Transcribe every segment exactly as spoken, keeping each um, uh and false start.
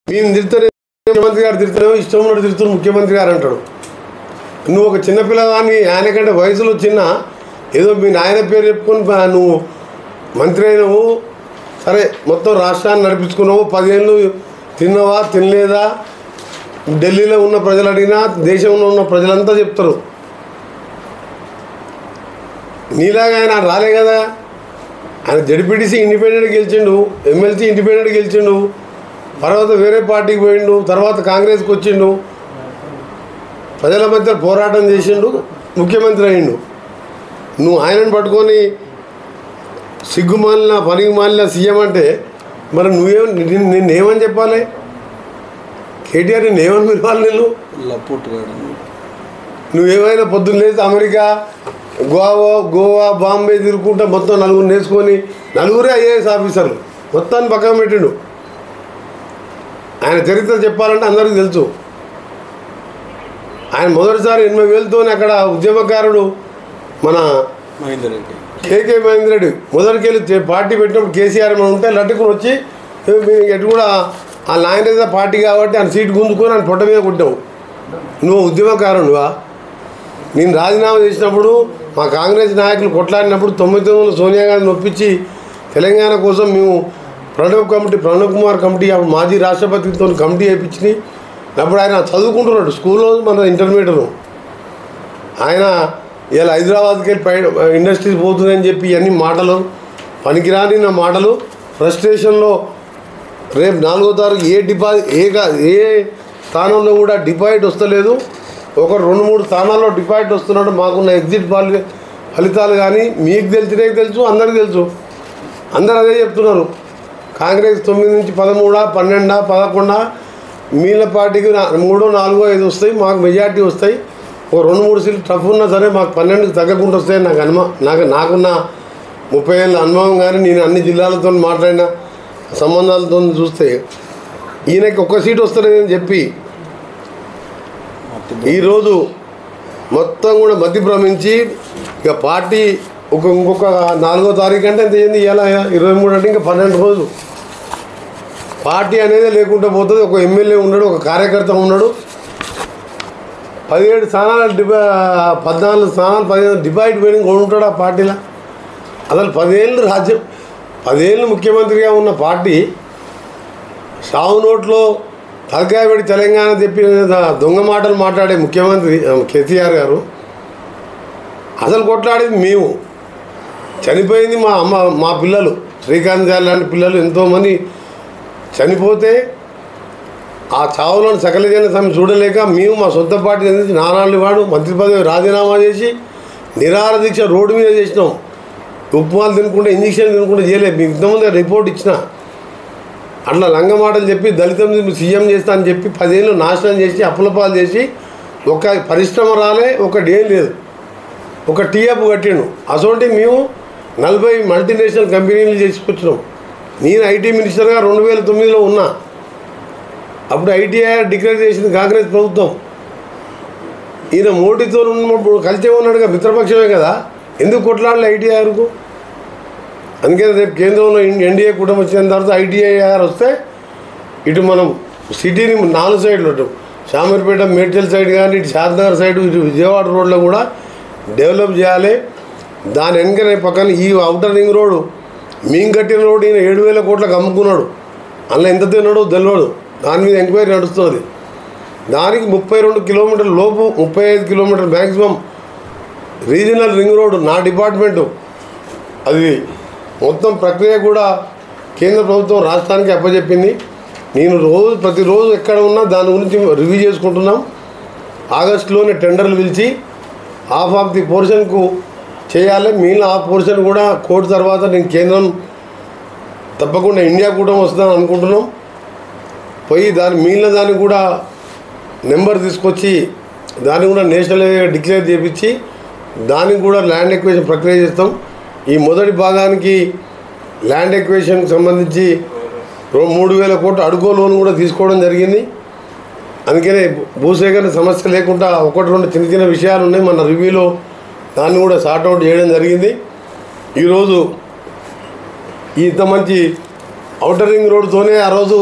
మేము తిరుతానే ముఖ్యమంత్రి గారు తిరుతానేమో ఇష్టం ఉన్నట్టు తిరుతారు ముఖ్యమంత్రి గారు అంటాడు. నువ్వు ఒక చిన్నపిల్లగాని ఆయన కంటే వయసులో చిన్న ఏదో మీ నాయన పేరు చెప్పుకొని నువ్వు మంత్రి అయినవు, సరే మొత్తం రాష్ట్రాన్ని నడిపించుకున్నావు, పదేళ్ళు తిన్నవా తినలేదా ఢిల్లీలో ఉన్న ప్రజలు అడిగినా దేశంలో ఉన్న ప్రజలంతా చెప్తారు. నీలాగా ఆయన రాలే కదా, ఆయన జడ్పీటీసీ ఇండిపెండెంట్ గెలిచిండు, ఎమ్మెల్సీ ఇండిపెండెంట్ గెలిచిండు, తర్వాత వేరే పార్టీకి పోయిండు, తర్వాత కాంగ్రెస్కి వచ్చిండు, ప్రజల మధ్య పోరాటం చేసిండు, ముఖ్యమంత్రి అయ్యిండు. నువ్వు ఆయనను పట్టుకొని సిగ్గుమాలిన పనికి మాలిన సీఎం అంటే మరి నువ్వేం నిన్నేమని చెప్పాలి? కేటీఆర్ నేనేమని పిలవాలి? నేను నువ్వేమైనా పొద్దున్న లేచి అమెరికా గోవా గోవా బాంబే తిరుగుకుంటా మొత్తం నలుగురు నేర్చుకొని నలుగురే ఐఏఎస్ ఆఫీసర్లు మొత్తాన్ని పక్కన పెట్టిండు. ఆయన చరిత్ర చెప్పాలంటే అందరికీ తెలుసు. ఆయన మొదటిసారి ఎనభై వేలతో అక్కడ ఉద్యమకారుడు మన మహేందర్ రెడ్డి కేకే మహేందర్ రెడ్డి మొదటికెళ్ళి పార్టీ పెట్టినప్పుడు కేసీఆర్ మనం ఉంటే లట్టుకుని వచ్చి ఎటు కూడా ఆ నాయన పార్టీ కాబట్టి ఆయన సీటు గుంజుకొని ఆయన పొట్ట మీద కొట్టావు. నువ్వు ఉద్యమకారుడువా? నేను రాజీనామా చేసినప్పుడు మా కాంగ్రెస్ నాయకులు కొట్లాడినప్పుడు తొమ్మిది తొమ్మిదిలో సోనియా గాంధీని ఒప్పించి తెలంగాణ కోసం మేము ప్రణబ్ కమిటీ ప్రణబ్ కుమార్ కమిటీ అప్పుడు మాజీ రాష్ట్రపతితో కమిటీ వేయించి అప్పుడు ఆయన చదువుకుంటున్నాడు స్కూల్లో మన ఇంటర్మీడియట్. ఆయన ఇలా హైదరాబాద్కి వెళ్ళి పై ఇండస్ట్రీస్ పోతుందని చెప్పి ఇవన్నీ మాటలు పనికిరాని నా మాటలు ఫ్రస్ట్రేషన్లో రేపు నాలుగో తారీఖు ఏ డిపాజిట్ ఏ ఏ స్థానంలో కూడా డిపాజిట్ వస్తలేదు. ఒక రెండు మూడు స్థానాల్లో డిపాజిట్ వస్తున్నాడు. మాకున్న ఎగ్జిట్ ఫలి ఫలితాలు కానీ మీకు తెలిసినే తెలుసు, అందరికీ తెలుసు. అందరు అదే చెప్తున్నారు. కాంగ్రెస్ తొమ్మిది నుంచి పదమూడా పన్నెండా పదకొండా మీళ్ళ పార్టీకి మూడో నాలుగో ఐదు వస్తాయి, మాకు మెజార్టీ వస్తాయి. ఒక రెండు మూడు సీట్లు టఫ్ ఉన్నా సరే మాకు పన్నెండుకి తగ్గకుండా వస్తాయని నాకు అనుభవం నాకు నాకున్న ముప్పై ఏళ్ళ అనుభవం కానీ నేను అన్ని జిల్లాలతో మాట్లాడిన సంబంధాలతో చూస్తే ఈయనకి ఒక్క సీటు వస్తలేదని చెప్పి ఈరోజు మొత్తం కూడా మధ్య భ్రమించి ఇక పార్టీ ఒక ఇంకొక నాలుగో తారీఖు అంటే ఎంత అయింది, ఇలా ఇరవై మూడు అంటే ఇంకా పన్నెండు రోజులు పార్టీ అనేది లేకుండా పోతుంది. ఒక ఎమ్మెల్యే ఉన్నాడు, ఒక కార్యకర్త ఉన్నాడు, పదిహేడు స్థానాలు డిబా పద్నాలుగు స్థానాలు పదిహేను డిపాజిట్ పోయిన ఉంటాడు ఆ పార్టీలో. అసలు పదేళ్ళు రాజ్యం పదేళ్ళు ముఖ్యమంత్రిగా ఉన్న పార్టీ సావు నోట్లో తలకాయ పెట్టి తెలంగాణ చెప్పిన దొంగ మాటలు మాట్లాడే ముఖ్యమంత్రి కేసీఆర్ గారు అసలు కొట్లాడేది మేము. చనిపోయింది మా అమ్మ మా పిల్లలు శ్రీకాంత్ గారు లాంటి పిల్లలు ఎంతోమంది చనిపోతే ఆ చావులను సకల జన సమ్మె చూడలేక మేము మా సొంత పార్టీ అందించి నానాళ్ళు వాడు మంత్రి పదవి రాజీనామా చేసి నిరాహార దీక్ష రోడ్డు మీద చేసినాం. ఉప్మాలు తినుకుంటే ఇంజక్షన్ తినుకుంటే చేయలేదు. మీకు ఇంతకుముందే రిపోర్ట్ ఇచ్చిన అట్లా లంగ మాటలు చెప్పి దళితం సీఎం చేస్తా అని చెప్పి పదేళ్ళు నాశనం చేసి అప్పులపాలు చేసి ఒక పరిశ్రమ రాలే, ఒక డే లేదు, ఒక టీఎఫ్ కట్టిండు. అసోంటి మేము నలభై మల్టీనేషనల్ కంపెనీలు చేసుకొచ్చినాం. నేను ఐటీ మినిస్టర్గా రెండు వేల తొమ్మిదిలో ఉన్నా. అప్పుడు ఐటీఐ డిక్లేర్ చేసింది కాంగ్రెస్ ప్రభుత్వం. ఈయన మోడీతో ఉన్నప్పుడు కలిసే ఉన్నాడుగా, మిత్రపక్షమే కదా, ఎందుకు కొట్లాడలే ఐటీఐఆర్కు? అందుకే రేపు కేంద్రంలో ఎన్డీఏ కుటుంబం వచ్చిన తర్వాత ఐటీఐఆర్ వస్తే ఇటు మనం సిటీని నాలుగు సైడ్లు ఇటు శామర్పేట మేడ్చల్ సైడ్ కానీ ఇటు షాద్నగర్ సైడ్ ఇటు విజయవాడ రోడ్లో కూడా డెవలప్ చేయాలి. దాని వెనకనే పక్కన ఈ అవుటర్ రింగ్ రోడ్డు మేము కట్టిన రోడ్డు ఈయన ఏడు వేల కోట్లకు అమ్ముకున్నాడు. అందులో ఎంత తిన్నాడో తెలియదు. దాని మీద ఎంక్వైరీ నడుస్తుంది. దానికి ముప్పై రెండు కిలోమీటర్ల లోపు ముప్పై ఐదు కిలోమీటర్లు మ్యాక్సిమం రీజనల్ రింగ్ రోడ్డు నా డిపార్ట్మెంటు. అది మొత్తం ప్రక్రియ కూడా కేంద్ర ప్రభుత్వం రాష్ట్రానికి అప్పచెప్పింది. నేను రోజు ప్రతిరోజు ఎక్కడ ఉన్నా దాని గురించి రివ్యూ చేసుకుంటున్నాం. ఆగస్టులోనే టెండర్లు పిలిచి హాఫ్ ఆఫ్ ది పోర్షన్కు చేయాలి. మిగిలిన ఆ పోర్షన్ కూడా కోర్టు తర్వాత నేను కేంద్రం తప్పకుండా ఇండియా కూడా వస్తుందని అనుకుంటున్నాం. పోయి దాని మిగిలిన దాన్ని కూడా నెంబర్ తీసుకొచ్చి దాన్ని కూడా నేషనల్ డిక్లేర్ చేయించి దానికి కూడా ల్యాండ్ ఎక్వేషన్ ప్రక్రియ చేస్తాం. ఈ మొదటి భాగానికి ల్యాండ్ ఎక్వేషన్కి సంబంధించి మూడు వేల కోట్ల అడుగో లోన్ కూడా తీసుకోవడం జరిగింది. అందుకనే భూసేకరణ సమస్య లేకుండా ఒకటి రెండు చిన్న చిన్న విషయాలు ఉన్నాయి. మన రివ్యూలో దాన్ని కూడా సార్ట్అవుట్ చేయడం జరిగింది. ఈరోజు ఇంత మంచి ఔటర్ రింగ్ రోడ్తోనే ఆ రోజు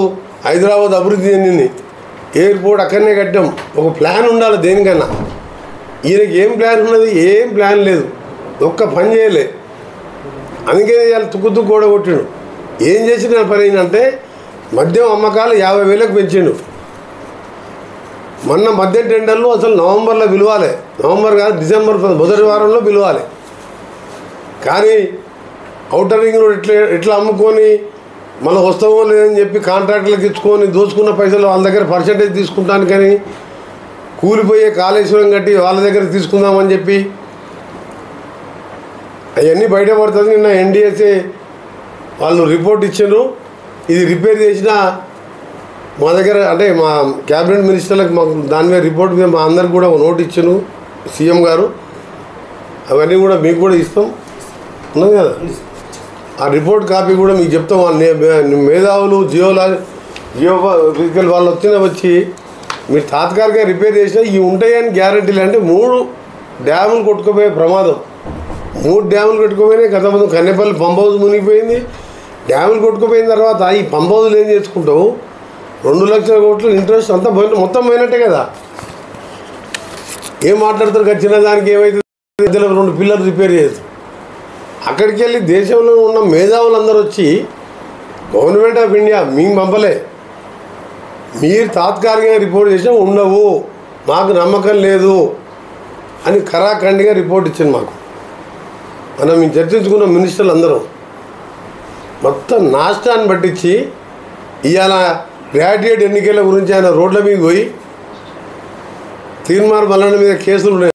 హైదరాబాద్ అభివృద్ధి చెందింది, ఎయిర్పోర్ట్ అక్కడనే కట్టాం. ఒక ప్లాన్ ఉండాలి దేనికన్నా. ఈయనకి ఏం ప్లాన్ ఉన్నది? ఏం ప్లాన్ లేదు, ఒక్క పని చేయలే. అందుకే ఇవాళ తుక్కు తుక్కు కూడా కొట్టిండు. ఏం చేసిన పని ఏంటంటే మద్యం అమ్మకాలు యాభై వేలకు పెంచిండు. మొన్న మద్యం టెండర్లు అసలు నవంబర్లో పిలవాలి, నవంబర్ కాదు డిసెంబర్ మొదటి వారంలో పిలవాలి. కానీ ఔటర్ రింగ్ రోడ్ ఇట్లా ఇట్లా అమ్ముకొని మళ్ళీ వస్తామో లేదని చెప్పి కాంట్రాక్టర్లకు ఇచ్చుకొని దోచుకున్న పైసలు వాళ్ళ దగ్గర పర్సంటేజ్ తీసుకుంటాను, కానీ కూలిపోయే కాళేశ్వరం కట్టి వాళ్ళ దగ్గర తీసుకుందామని చెప్పి అవన్నీ బయటపడుతుంది. నిన్న ఎన్డీఎస్ఏ వాళ్ళు రిపోర్ట్ ఇచ్చారు. ఇది రిపేర్ చేసిన మా దగ్గర అంటే మా క్యాబినెట్ మినిస్టర్లకు మాకు దాని మీద రిపోర్ట్ మీద మా అందరికి కూడా ఒక నోట్ ఇచ్చాను సీఎం గారు. అవన్నీ కూడా మీకు కూడా ఇస్తాం, ఉన్నది కదా. ఆ రిపోర్ట్ కాపీ కూడా మీకు చెప్తాం. మేధావులు జియోలా జియో ఫిజికల్ వాళ్ళు వచ్చిన వచ్చి మీరు తాత్కాలికంగా రిపేర్ చేసినా ఇవి ఉంటాయని గ్యారంటీలు. అంటే మూడు డ్యాములు కొట్టుకుపోయే ప్రమాదం, మూడు డ్యాములు కొట్టుకుపోయినాయి. గత ముందు కన్నెపల్లి పంప్ హౌస్ మునిగిపోయింది. డ్యాములు కొట్టుకుపోయిన తర్వాత ఈ పంప్ హౌస్లు ఏం చేసుకుంటావు? రెండు లక్షల కోట్లు ఇంట్రెస్ట్ అంతా పోయిన మొత్తం పోయినట్టే కదా. ఏం మాట్లాడతారు? చిన్న దానికి ఏమైతే రెండు పిల్లలు రిపేర్ చేస్తారు. అక్కడికి వెళ్ళి దేశంలో ఉన్న మేధావులందరూ వచ్చి గవర్నమెంట్ ఆఫ్ ఇండియా మేము పంపలే, మీరు తాత్కాలికంగా రిపోర్ట్ చేసినా ఉండవు, మాకు నమ్మకం లేదు అని ఖరాఖండిగా రిపోర్ట్ ఇచ్చింది మాకు. మనం మేము చర్చించుకున్న మినిస్టర్లు అందరం మొత్తం నాష్టాన్ని పట్టించి ఇవాళ గ్రాడ్యుయేట్ ఎన్నికల గురించి ఆయన రోడ్ల మీద పోయి తీర్మార్ మల్లన్న మీద కేసులు ఉన్నాయి.